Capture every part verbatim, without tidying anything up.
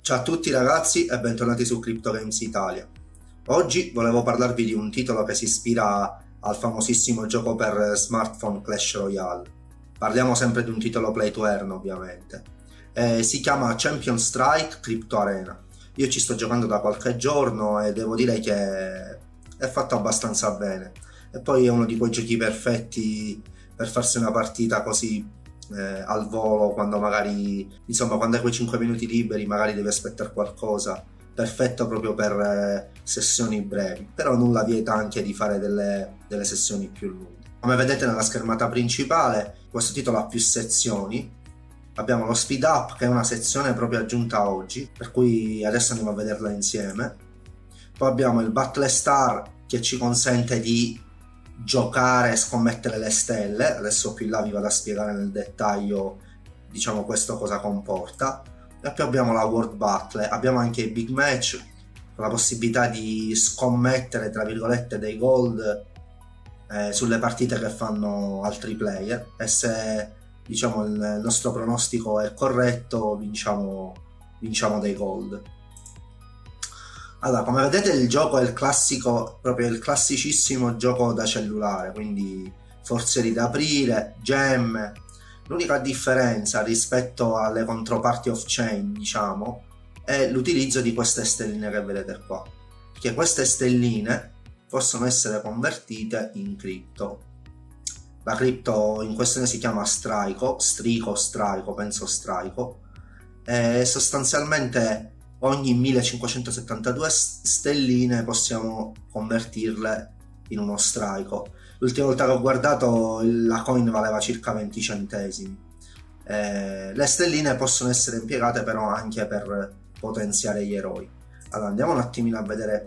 Ciao a tutti ragazzi e bentornati su Crypto Games Italia. Oggi volevo parlarvi di un titolo che si ispira al famosissimo gioco per smartphone Clash Royale. Parliamo sempre di un titolo play to earn ovviamente. E si chiama Champion Strike Crypto Arena. Io ci sto giocando da qualche giorno e devo dire che è fatto abbastanza bene. E poi è uno di quei giochi perfetti per farsi una partita così Eh, al volo, quando magari insomma quando hai quei cinque minuti liberi, magari devi aspettare qualcosa. Perfetto proprio per eh, sessioni brevi, però nulla vieta anche di fare delle, delle sessioni più lunghe. Come vedete nella schermata principale, questo titolo ha più sezioni. Abbiamo lo speed up, che è una sezione proprio aggiunta oggi, per cui adesso andiamo a vederla insieme. Poi abbiamo il Battle Star, che ci consente di giocare e scommettere le stelle. Adesso più in là vi vado a spiegare nel dettaglio, diciamo, questo cosa comporta. E poi abbiamo la World Battle, abbiamo anche i Big Match, con la possibilità di scommettere tra virgolette dei gold eh, sulle partite che fanno altri player, e se diciamo il nostro pronostico è corretto vinciamo, vinciamo dei gold. Allora, come vedete il gioco è il classico, proprio il classicissimo gioco da cellulare, quindi forzieri da aprire, gemme. L'unica differenza rispetto alle controparti off-chain, diciamo, è l'utilizzo di queste stelline che vedete qua, perché queste stelline possono essere convertite in cripto. La cripto in questione si chiama Straico, Strico, Straico, penso Straico, e sostanzialmente ogni millecinquecentosettantadue stelline possiamo convertirle in uno straico. L'ultima volta che ho guardato la coin valeva circa venti centesimi. Eh, le stelline possono essere impiegate però anche per potenziare gli eroi. Allora andiamo un attimino a vedere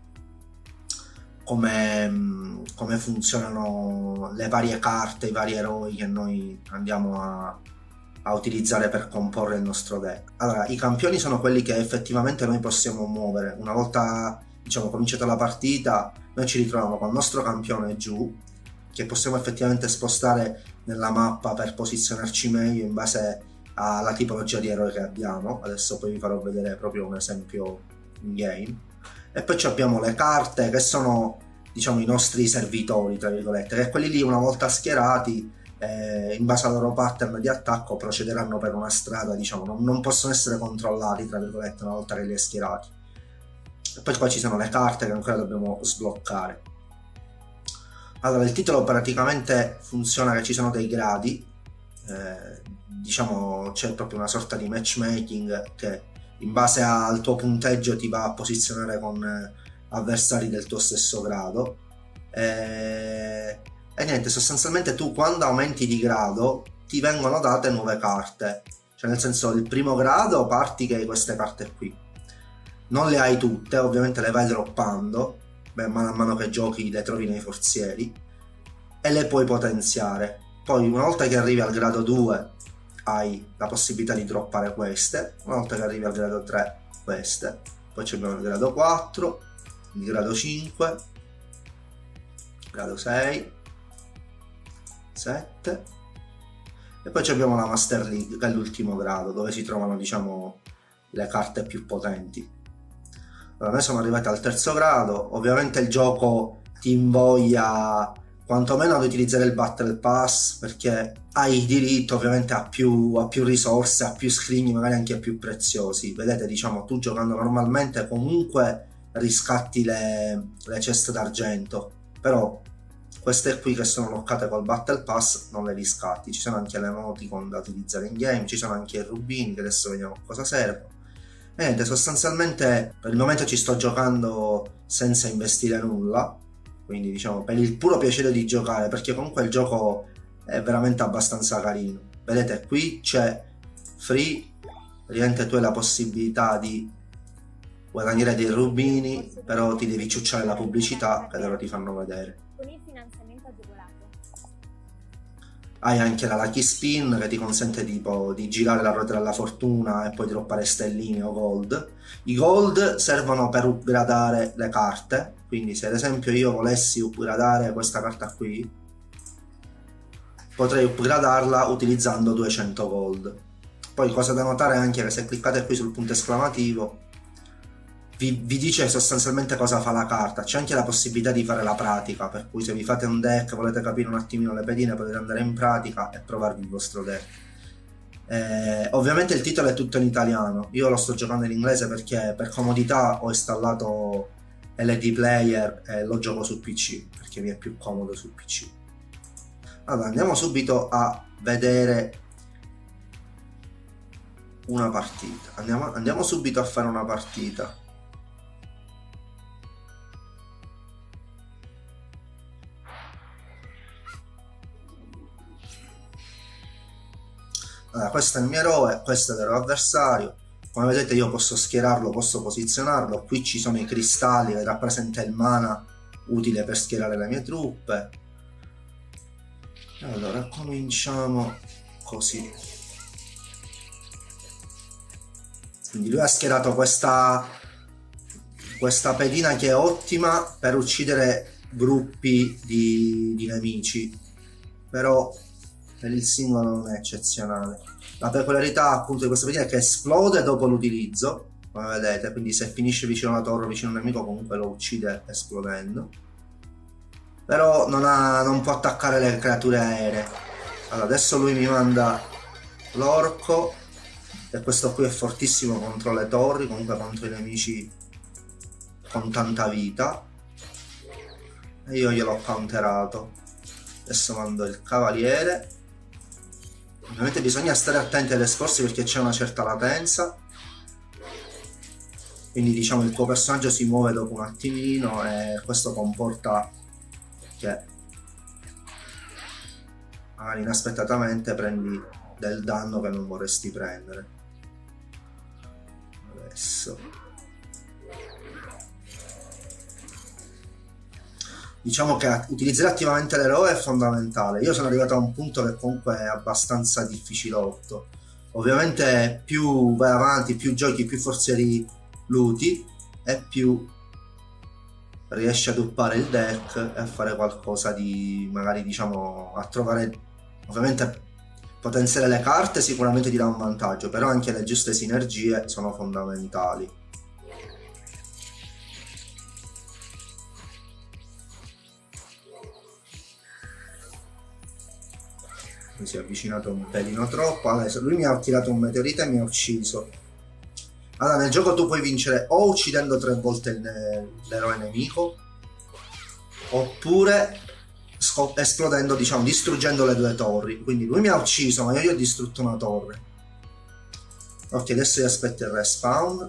come, come funzionano le varie carte, i vari eroi che noi andiamo a a utilizzare per comporre il nostro deck. Allora, i campioni sono quelli che effettivamente noi possiamo muovere. Una volta, diciamo, cominciata la partita, noi ci ritroviamo con il nostro campione giù, che possiamo effettivamente spostare nella mappa per posizionarci meglio in base alla tipologia di eroe che abbiamo. Adesso poi vi farò vedere proprio un esempio in game. E poi abbiamo le carte, che sono, diciamo, i nostri servitori, tra virgolette, che quelli lì una volta schierati, Eh, in base al loro pattern di attacco procederanno per una strada, diciamo, non, non possono essere controllati, tra virgolette, una volta che li hai schierati. E poi qua ci sono le carte che ancora dobbiamo sbloccare. Allora, il titolo praticamente funziona che ci sono dei gradi, eh, diciamo c'è proprio una sorta di matchmaking che in base al tuo punteggio ti va a posizionare con avversari del tuo stesso grado. Eh, E niente, sostanzialmente tu quando aumenti di grado ti vengono date nuove carte. Cioè nel senso, il primo grado parti che hai queste carte qui. Non le hai tutte, ovviamente le vai droppando, beh, mano a mano che giochi le trovi nei forzieri, e le puoi potenziare. Poi una volta che arrivi al grado due hai la possibilità di droppare queste, una volta che arrivi al grado tre queste, poi abbiamo il grado quattro, il grado cinque, il grado sei, sette, e poi abbiamo la Master League, che è l'ultimo grado, dove si trovano, diciamo, le carte più potenti. Allora, noi siamo arrivati al terzo grado. Ovviamente il gioco ti invoglia quantomeno ad utilizzare il Battle Pass, perché hai diritto ovviamente a più, a più risorse, a più scrigni, magari anche più preziosi. Vedete, diciamo, tu giocando normalmente comunque riscatti le, le ceste d'argento, però queste qui che sono loccate col Battle Pass non le riscatti. Ci sono anche le emoticon da utilizzare in game, ci sono anche i rubini che adesso vediamo a cosa servono. E niente, sostanzialmente per il momento ci sto giocando senza investire nulla, quindi diciamo per il puro piacere di giocare, perché comunque il gioco è veramente abbastanza carino. Vedete, qui c'è free, praticamente tu hai la possibilità di guadagnare dei rubini, però ti devi ciucciare la pubblicità che loro ti fanno vedere. Con il finanziamento agevolato. Hai anche la Lucky Spin che ti consente tipo di girare la ruota della fortuna e poi droppare stelline o gold. I gold servono per upgradare le carte, quindi se ad esempio io volessi upgradare questa carta qui, potrei upgradarla utilizzando duecento gold. Poi cosa da notare anche che se cliccate qui sul punto esclamativo vi, vi dice sostanzialmente cosa fa la carta. C'è anche la possibilità di fare la pratica, per cui se vi fate un deck, volete capire un attimino le pedine, potete andare in pratica e provarvi il vostro deck. Eh, ovviamente il titolo è tutto in italiano, io lo sto giocando in inglese perché per comodità ho installato L D Player e lo gioco su P C perché mi è più comodo sul P C. Allora andiamo subito a vedere una partita, andiamo, andiamo subito a fare una partita. Allora, questo è il mio eroe, questo è l'eroe avversario. Come vedete io posso schierarlo, posso posizionarlo. Qui ci sono i cristalli che rappresentano il mana utile per schierare le mie truppe. Allora cominciamo così. Quindi lui ha schierato questa, questa pedina che è ottima per uccidere gruppi di, di nemici, però per il singolo non è eccezionale. La peculiarità appunto di questa pedina è che esplode dopo l'utilizzo, come vedete, quindi se finisce vicino alla torre o vicino a un nemico comunque lo uccide esplodendo. Però non, ha, non può attaccare le creature aeree. Allora adesso lui mi manda l'orco, e questo qui è fortissimo contro le torri, comunque contro i nemici con tanta vita, e io gliel'ho counterato. Adesso mando il cavaliere. Ovviamente bisogna stare attenti alle scorse perché c'è una certa latenza, quindi diciamo il tuo personaggio si muove dopo un attimino e questo comporta che magari inaspettatamente prendi del danno che non vorresti prendere. Adesso diciamo che utilizzare attivamente l'eroe è fondamentale. Io sono arrivato a un punto che comunque è abbastanza difficilotto. Ovviamente più vai avanti, più giochi, più forzieri luti e più riesci ad uppare il deck e a fare qualcosa di magari diciamo a trovare. Ovviamente potenziare le carte sicuramente ti dà un vantaggio, però anche le giuste sinergie sono fondamentali. Mi si è avvicinato un pelino troppo. Adesso lui mi ha tirato un meteorite e mi ha ucciso. Allora nel gioco tu puoi vincere o uccidendo tre volte l'eroe nemico oppure esplodendo, diciamo, distruggendo le due torri. Quindi lui mi ha ucciso ma io gli ho distrutto una torre. Ok, adesso io aspetto il respawn.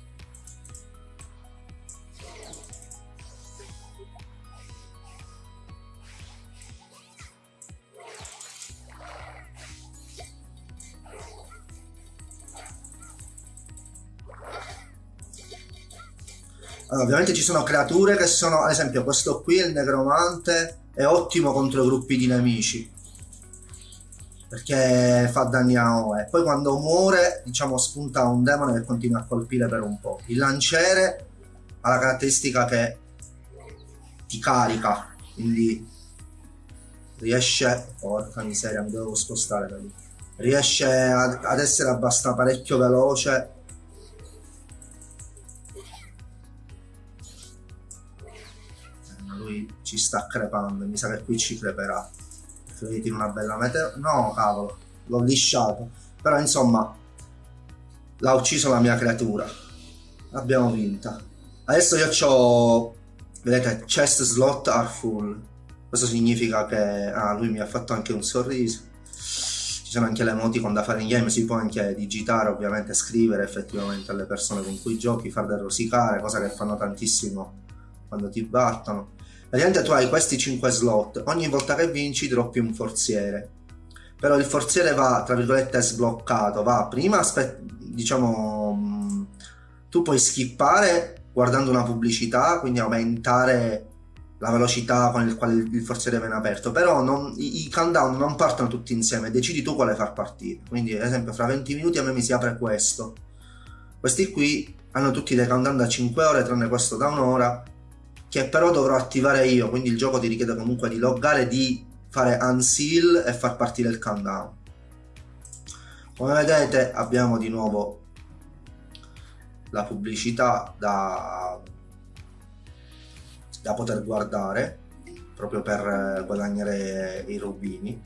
Allora, ovviamente ci sono creature che sono, ad esempio questo qui, il necromante, è ottimo contro gruppi di nemici perché fa danni a O E. Poi quando muore, diciamo, spunta un demone che continua a colpire per un po'. Il lanciere ha la caratteristica che ti carica, quindi riesce, porca miseria, mi devo spostare da lì, riesce ad, ad essere abbastanza parecchio veloce. Lui ci sta crepando, mi sa che qui ci creperà. Vedete una bella meteora. No, cavolo, l'ho lisciato. Però insomma, l'ha ucciso la mia creatura. L'abbiamo vinta. Adesso io ho, vedete, chest slot are full. Questo significa che ah, lui mi ha fatto anche un sorriso. Ci sono anche le emoticon da fare in game. Si può anche digitare, ovviamente, scrivere effettivamente alle persone con cui giochi, farle rosicare, cosa che fanno tantissimo quando ti battono. Praticamente tu hai questi cinque slot, ogni volta che vinci droppi un forziere, però il forziere va, tra virgolette, sbloccato, va prima, diciamo, tu puoi skippare guardando una pubblicità, quindi aumentare la velocità con il quale il forziere viene aperto, però non, i, i countdown non partono tutti insieme, decidi tu quale far partire. Quindi ad esempio fra venti minuti a me mi si apre questo, questi qui hanno tutti dei countdown da cinque ore tranne questo da un'ora, che però dovrò attivare io, quindi il gioco ti richiede comunque di loggare, di fare unseal e far partire il countdown. Come vedete abbiamo di nuovo la pubblicità da, da poter guardare proprio per guadagnare i rubini,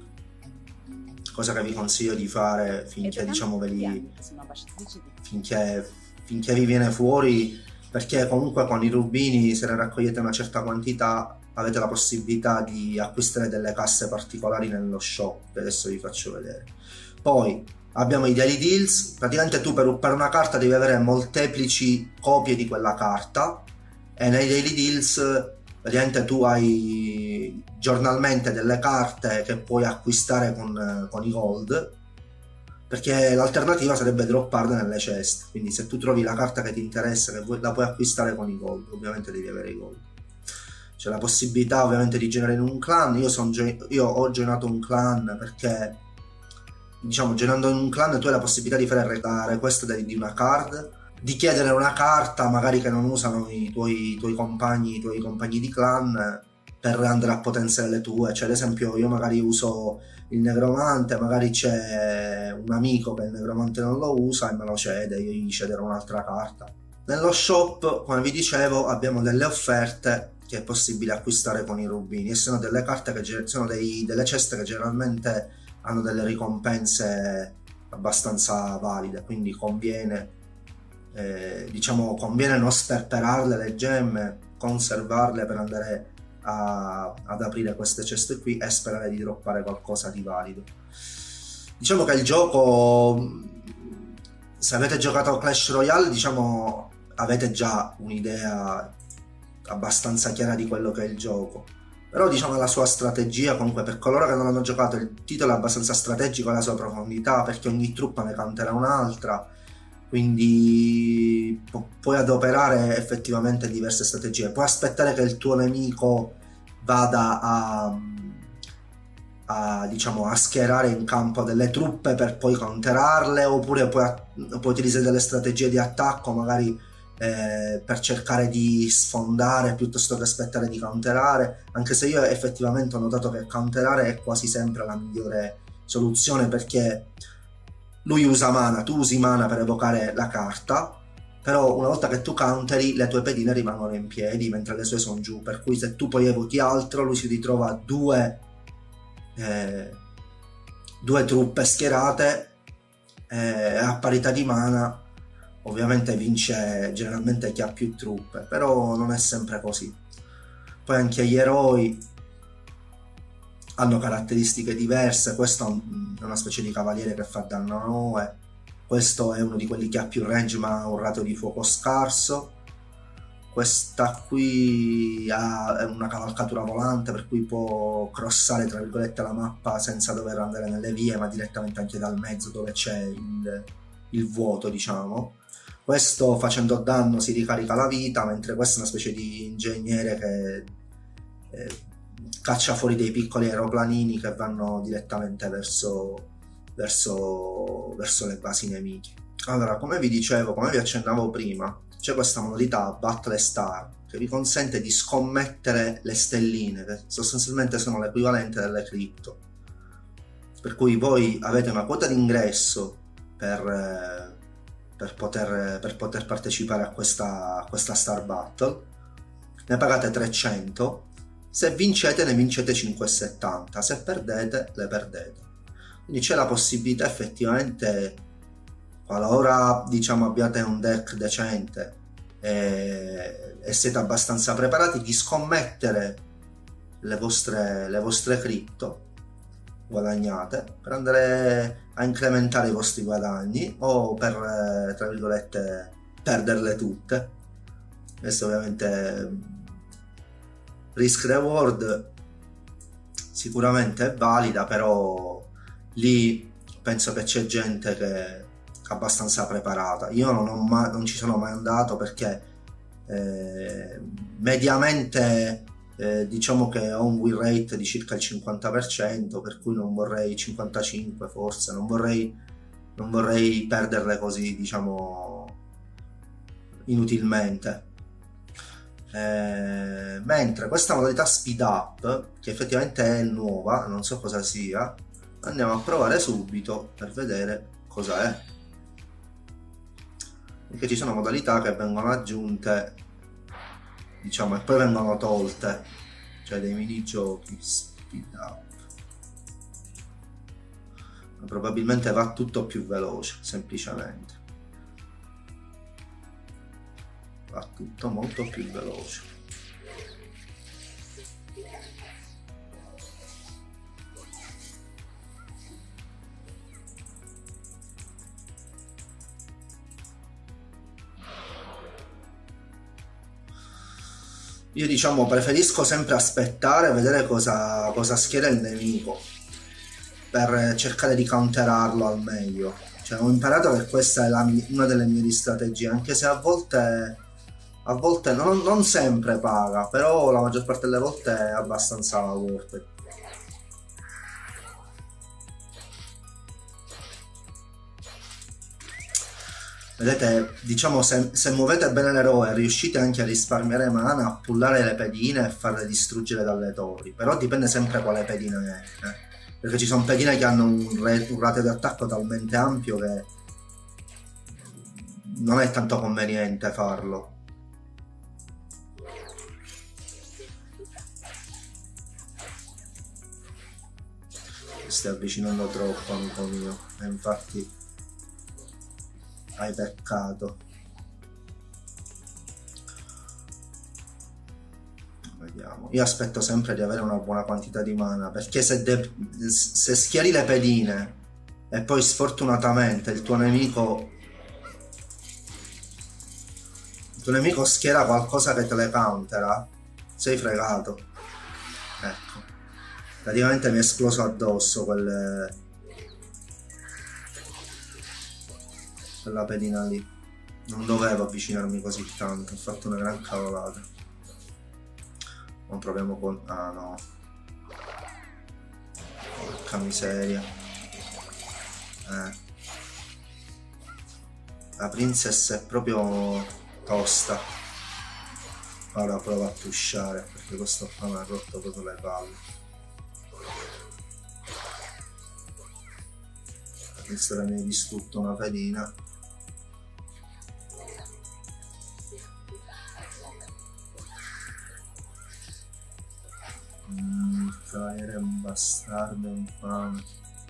cosa che vi consiglio di fare finché, diciamo, ve li, finché, finché vi viene fuori, perché comunque con i rubini, se ne raccogliete una certa quantità, avete la possibilità di acquistare delle casse particolari nello shop, che adesso vi faccio vedere. Poi abbiamo i daily deals. Praticamente tu per, per una carta devi avere molteplici copie di quella carta, e nei daily deals praticamente tu hai giornalmente delle carte che puoi acquistare con, con i gold, perché l'alternativa sarebbe dropparle nelle ceste. Quindi se tu trovi la carta che ti interessa, che vuoi, la puoi acquistare con i gold, ovviamente devi avere i gold. C'è la possibilità ovviamente di generare in un clan. Io, son, io ho generato un clan perché, diciamo, generando in un clan tu hai la possibilità di fare la request di una card, di chiedere una carta magari che non usano i tuoi, i tuoi compagni, i tuoi compagni di clan, per andare a potenziare le tue. Cioè, ad esempio, io magari uso il negromante, magari c'è un amico che il negromante non lo usa e me lo cede, io gli cederò un'altra carta. Nello shop, come vi dicevo, abbiamo delle offerte che è possibile acquistare con i rubini, e sono delle carte che sono dei, delle ceste che generalmente hanno delle ricompense abbastanza valide, quindi conviene eh, diciamo conviene non sperperarle le gemme, conservarle per andare a, ad aprire queste ceste qui e sperare di droppare qualcosa di valido. Diciamo che il gioco, se avete giocato a Clash Royale, diciamo avete già un'idea abbastanza chiara di quello che è il gioco, però diciamo la sua strategia, comunque per coloro che non hanno giocato, il titolo è abbastanza strategico, la sua profondità, perché ogni truppa ne counterà un'altra, quindi pu puoi adoperare effettivamente diverse strategie. Puoi aspettare che il tuo nemico vada a, a, diciamo, a schierare in campo delle truppe per poi counterarle, oppure puoi, puoi utilizzare delle strategie di attacco magari eh, per cercare di sfondare piuttosto che aspettare di counterare, anche se io effettivamente ho notato che counterare è quasi sempre la migliore soluzione, perché lui usa mana, tu usi mana per evocare la carta, però una volta che tu counteri le tue pedine rimangono in piedi mentre le sue sono giù, per cui se tu poi evochi altro lui si ritrova due, eh, due truppe schierate eh, a parità di mana. Ovviamente vince generalmente chi ha più truppe, però non è sempre così. Poi anche gli eroi hanno caratteristiche diverse. Questo è una specie di cavaliere che fa danno a nove, questo è uno di quelli che ha più range ma ha un rato di fuoco scarso, questa qui ha una cavalcatura volante per cui può crossare tra virgolette la mappa senza dover andare nelle vie, ma direttamente anche dal mezzo dove c'è il, il vuoto, diciamo. Questo facendo danno si ricarica la vita, mentre questo è una specie di ingegnere che eh, caccia fuori dei piccoli aeroplanini che vanno direttamente verso, verso, verso le basi nemiche. Allora, come vi dicevo, come vi accennavo prima, c'è questa modalità Battle Star che vi consente di scommettere le stelline, che sostanzialmente sono l'equivalente delle cripto, per cui voi avete una quota d'ingresso per, eh, per, poter, per poter partecipare a questa, a questa Star Battle, ne pagate trecento. Se vincete ne vincete cinquecentosettanta, se perdete le perdete. Quindi c'è la possibilità effettivamente, qualora diciamo abbiate un deck decente e, e siete abbastanza preparati, di scommettere le vostre, le vostre cripto guadagnate per andare a incrementare i vostri guadagni, o per, tra virgolette, perderle tutte. Questo ovviamente risk reward sicuramente è valida, però lì penso che c'è gente che è abbastanza preparata. Io non, ho mai, non ci sono mai andato perché eh, mediamente eh, diciamo che ho un win rate di circa il cinquanta per cento, per cui non vorrei, cinquantacinque forse, non vorrei, non vorrei perderle così, diciamo, inutilmente. Eh, mentre questa modalità speed up, che effettivamente è nuova, non so cosa sia, andiamo a provare subito per vedere cosa è, perché ci sono modalità che vengono aggiunte, diciamo, e poi vengono tolte, cioè dei minigiochi. Speed up. Probabilmente va tutto più veloce, semplicemente va tutto molto più veloce. Io, diciamo, preferisco sempre aspettare, vedere cosa, cosa schiera il nemico, per cercare di counterarlo al meglio. Cioè, ho imparato che questa è la, una delle mie strategie, anche se a volte, a volte non, non sempre paga, però la maggior parte delle volte è abbastanza worth it. Vedete, diciamo, se, se muovete bene l'eroe riuscite anche a risparmiare mana, a pullare le pedine e farle distruggere dalle torri, però dipende sempre quale pedina è, eh. Perché ci sono pedine che hanno un, un ratio di attacco talmente ampio che non è tanto conveniente farlo. Mi stai avvicinando troppo, amico mio, e infatti hai peccato. Vediamo. Io aspetto sempre di avere una buona quantità di mana, perché se, se schieri le pedine e poi sfortunatamente il tuo nemico il tuo nemico schiera qualcosa che te le countera, sei fregato. Ecco, praticamente mi è esploso addosso quel, quella pedina lì. Non dovevo avvicinarmi così tanto, ho fatto una gran cavolata. Non proviamo con... ah no, porca miseria. Eh. La princess è proprio tosta. Ora provo a pushare, perché questo qua mi ha rotto proprio le palle. Visto che mi hai distrutto una pedina. Mm, Fire è un bastardo infame.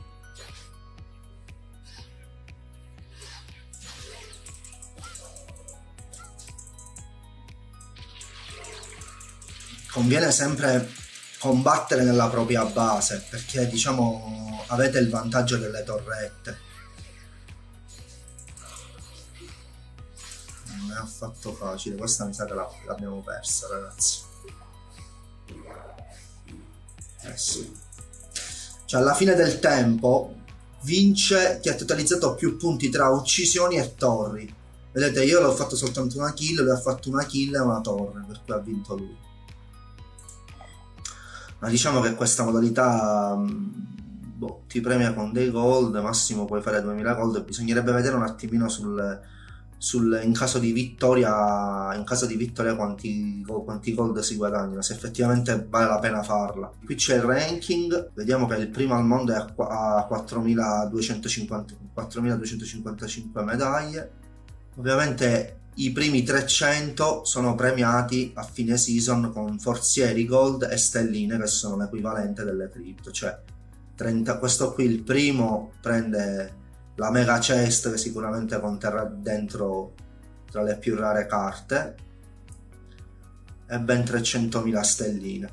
Conviene sempre combattere nella propria base, perché, diciamo, avete il vantaggio delle torrette. Non è affatto facile, questa mi sa che l'abbiamo persa, ragazzi. Eh sì. Cioè, alla fine del tempo vince chi ha totalizzato più punti tra uccisioni e torri. Vedete, io l'ho fatto soltanto una kill, lui ha fatto una kill e una torre, per cui ha vinto lui. Ma diciamo che questa modalità, boh, ti premia con dei gold, massimo puoi fare duemila gold. Bisognerebbe vedere un attimino sul, sul in caso di vittoria, in caso di vittoria quanti, quanti gold si guadagnano, se effettivamente vale la pena farla. Qui c'è il ranking, vediamo che il primo al mondo è a quattromiladuecentocinquantacinque medaglie. Ovviamente i primi trecento sono premiati a fine season con forzieri gold e stelline, che sono l'equivalente delle cripto. Cioè trenta, questo qui, il primo, prende la mega chest, che sicuramente conterrà dentro tra le più rare carte, e ben trecentomila stelline.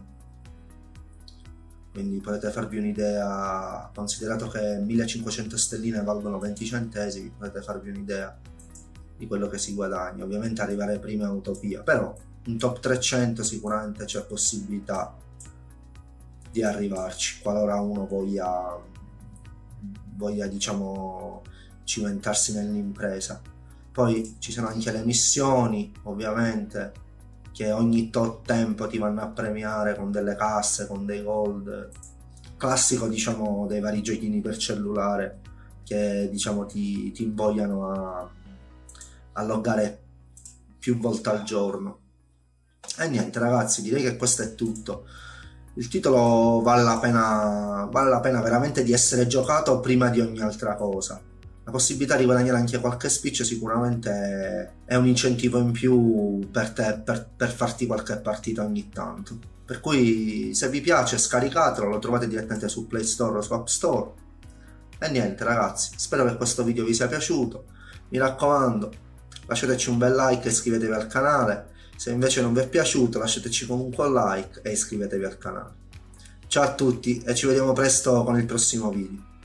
Quindi potete farvi un'idea, considerato che millecinquecento stelline valgono venti centesimi, potete farvi un'idea di quello che si guadagna. Ovviamente arrivare prima è utopia, però un top trecento sicuramente c'è possibilità di arrivarci, qualora uno voglia, voglia diciamo, cimentarsi nell'impresa. Poi ci sono anche le missioni, ovviamente, che ogni tot tempo ti vanno a premiare con delle casse, con dei gold. Classico, diciamo, dei vari giochini per cellulare che, diciamo, ti, ti invogliano a a loggare più volte al giorno. E niente, ragazzi, direi che questo è tutto. Il titolo vale la pena, vale la pena veramente di essere giocato prima di ogni altra cosa. La possibilità di guadagnare anche qualche spiccio sicuramente è un incentivo in più per te, per, per farti qualche partita ogni tanto. Per cui se vi piace scaricatelo, lo trovate direttamente su Play Store o su App Store. E niente ragazzi, spero che questo video vi sia piaciuto. Mi raccomando, lasciateci un bel like e iscrivetevi al canale. Se invece non vi è piaciuto lasciateci comunque un like e iscrivetevi al canale. Ciao a tutti e ci vediamo presto con il prossimo video.